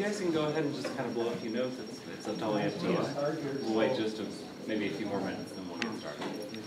guys can go ahead and just kind of blow a few notes. It's totally up to you. We'll wait just maybe a few more minutes, then we'll get started.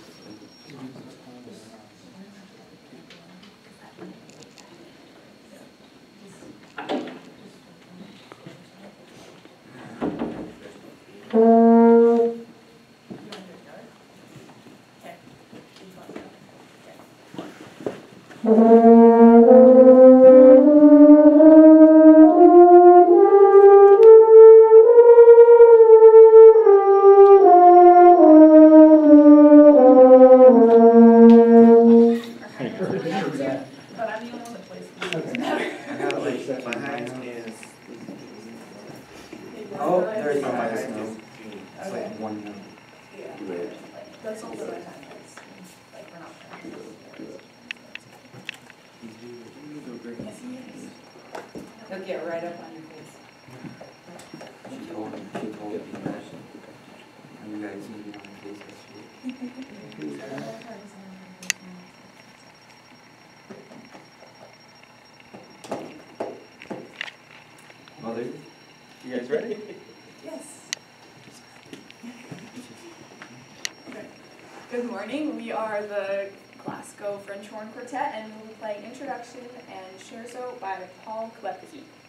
He'll get right up on your face. She told me you guys need to be on your face this week. Mother, you guys ready? Yes. Okay. Good morning. We are the Glasgow French Horn Quartet, and we'll be playing Introduction and Scherzo by Paul Klepke.